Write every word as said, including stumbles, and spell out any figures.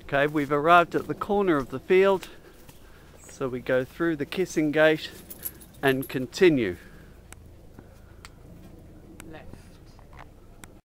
Okay, we've arrived at the corner of the field, so we go through the kissing gate and continue.